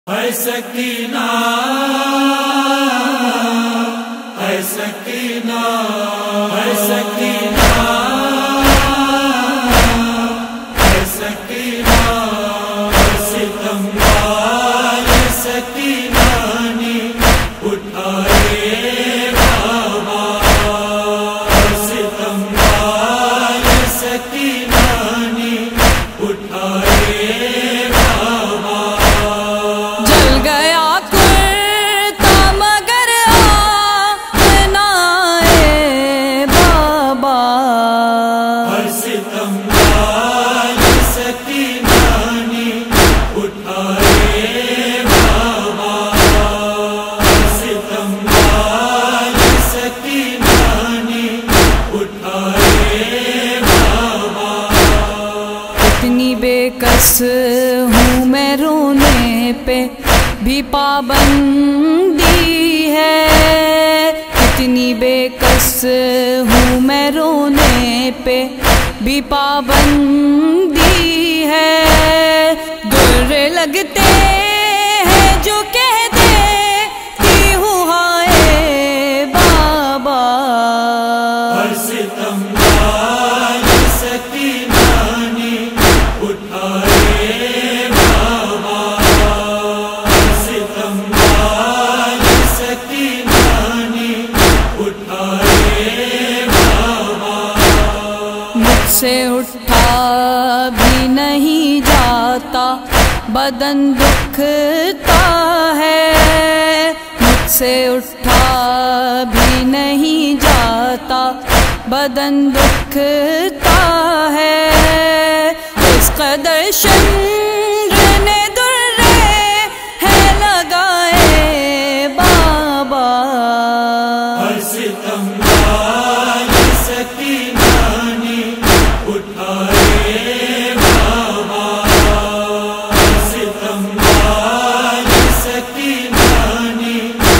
ہے سکینہ ہے سکینہ ہے سکینہ ہے سکینہ ستم والے سکینہ نے اٹھائے بابا ستم والے سکینہ نے اٹھائے بےکس ہوں میں رونے پہ بھی پابندی ہے، اتنی بےکس ہوں میں رونے پہ بھی پابندی ہے، در لگتے ہیں جو کہہ دیتی ہوں ہائے بابا ہر ستم والے سکینہ نے اٹھائے بابا ستم والے سکینہ نے اٹھائے بابا مجھ سے اٹھا بھی نہیں جاتا بدن دکھتا ہے، مجھ سے اٹھا بھی نہیں جاتا بدن دکھتا ہے، اس قدر شمر نے درے ہے لگائے بابا ہر ستم والے سکینہ نے اٹھائے بابا ستم والے سکینہ نے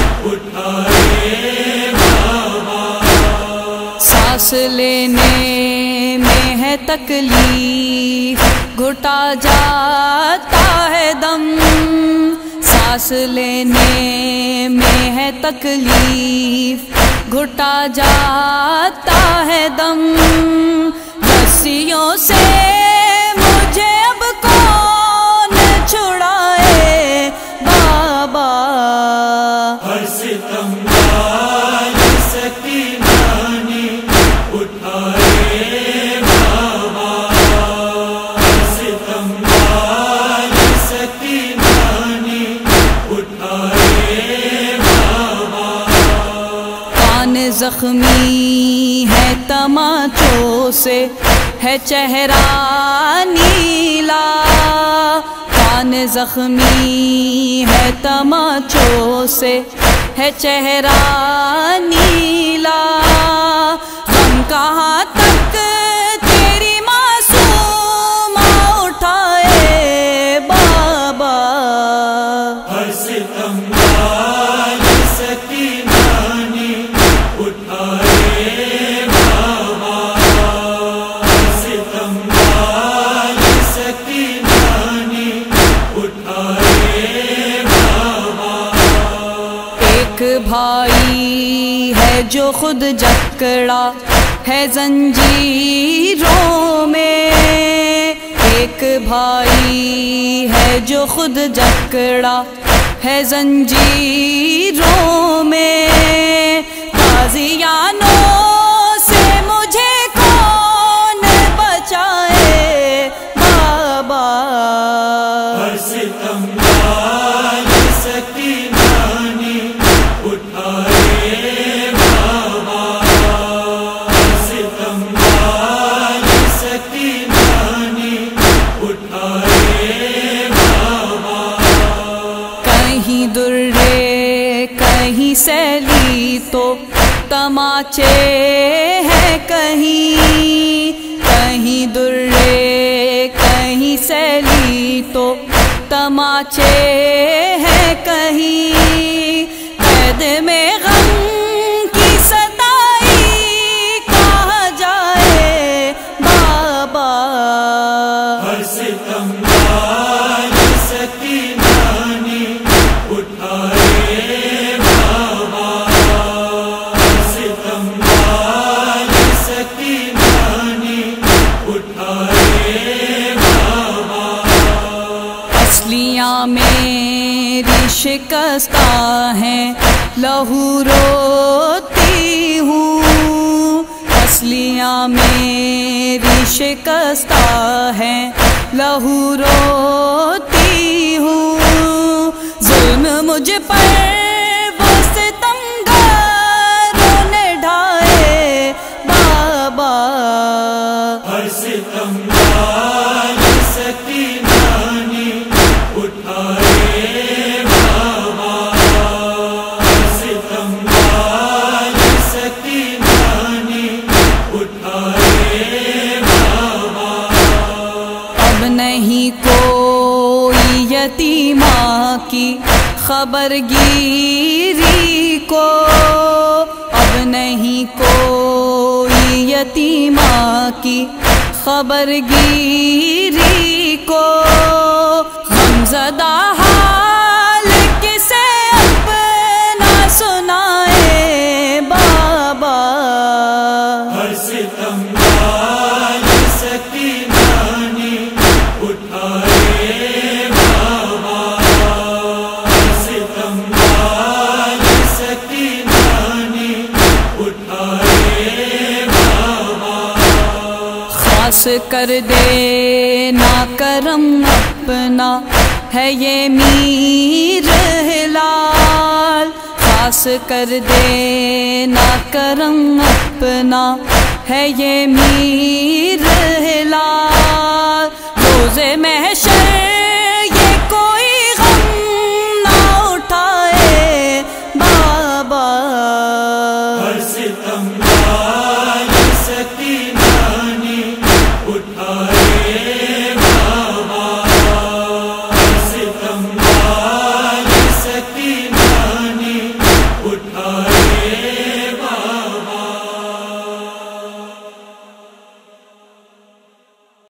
اٹھائے بابا سانس لینے میں ہے تکلیف گھٹا جاتا ہے دم، سانس لینے میں ہے تکلیف گھٹا جاتا ہے دم، رسیوں سے مجھے اب کون چھڑائے بابا ہر ستم والے سکینہ نے اٹھائے بابا ستم والے سکینہ نے اٹھائے بابا کان زخمی ہے تماچوں سے ہے چہرہ نیلا، کان زخمی ہے تماچوں سے ہے چہرہ نیلا، غم کہاں تک تیری معصومہ اٹھائے بابا ہر ستم والے سکینہ نے اٹھائے بابا ستم والے سکینہ نے اٹھائے بابا ایک بھائی ہے جو خود جکڑا ہے زنجیروں میں، ایک بھائی ہے جو خود جکڑا ہے زنجیروں میں، غازیانوں سے مجھے کون بچائے بابا ہر ستم والے سکینہ نے اٹھائے بابا ستم والے سکینہ نے اٹھائے بابا کہیں درے کہیں سیلی تو تماچے ہیں کہیں، کہیں درے کہیں سیلی تو تماچے ہیں کہیں، قید میں غم کی ستائی کہا جائے بابا ہر ستم والے سکینہ نے میری شکستہ ہے لہو روتی ہوں، پسلیاں میری شکستہ ہے لہو روتی ہوں، ظلم مجھ پر وہ ستمگاروں نے ڈھائے بابا، ہر ستم لال سکینہ نے اٹھائے بابا، ہر ستم لال سکینہ نے اٹھائے بابا، اب نہیں کوئی یتیمہ کی خبر گیری کو، اب نہیں کوئی یتیمہ کی خبر گیری کو، غمزدہ حال کسے اپنا سنائے بابا، ہر ستم لال سکینہ نے اٹھائے بابا، ہر ستم لال سکینہ نے اٹھائے بابا، خاص کر دینا کرم اپنا ہے یہ میر ہلال، خاص کر دینا کرم اپنا ہے یہ میر ہلال، روز محشر